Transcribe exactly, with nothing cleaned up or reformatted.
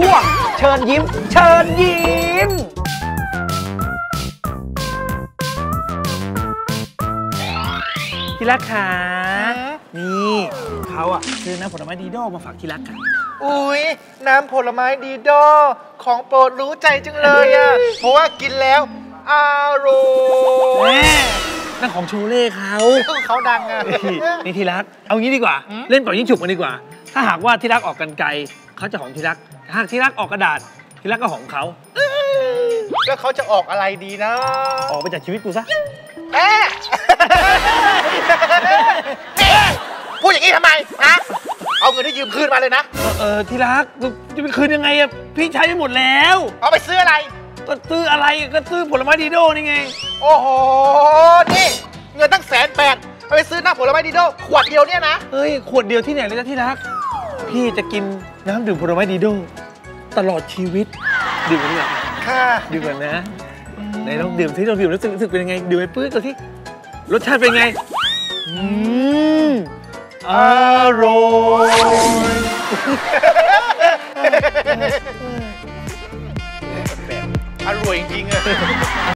ช่วงเชิญยิ้มเชิญยิ้มที่รักขานี่เขาอะซื้อน้ำผลไม้ดีโดมาฝากที่รักกันอุ้ยน้ำผลไม้ดีโดของโปรดรู้ใจจังเลยอะเพราะว่ากินแล้วอร่อยนั่นของชูเล่เขาเขาดังอะนี่ที่รักเอางี้ดีกว่าเล่นเป่ายิงฉุบกันดีกว่าถ้าหากว่าที่รักออกกันไกลเขาจะของที่รักหากที่รักออกกระดาษที่รักก็ของเขาแล้วเขาจะออกอะไรดีนะออกไปจากชีวิตกูซะแม่พูดอย่างนี้ทำไมฮะเอาเงินที่ยืมคืนมาเลยนะเออที่รักจะไปคืนยังไงอะพี่ใช้ไปหมดแล้วเอาไปซื้ออะไรก็ซื้ออะไรก็ซื้อผลไม้ดีโดนี่ไงโอ้โหนี่เงินตั้งแสนแปดเอาไปซื้อน้ำผลไม้ดีโดขวดเดียวเนี่ยนะเฮ้ยขวดเดียวที่ไหนเลยนะที่รักพี่จะกินน้ำดื่มผลไม้ดีโดตลอดชีวิตดื่มกันเนี่ยค่ะดื่มกันนะไหนลองดื่มที่ลองดื่มรู้สึกรู้สึกเป็นยังไงดื่มไปปื้ดตัวที่รสชาติเป็นไงอืมอร่อยอร่อยจริงๆอะ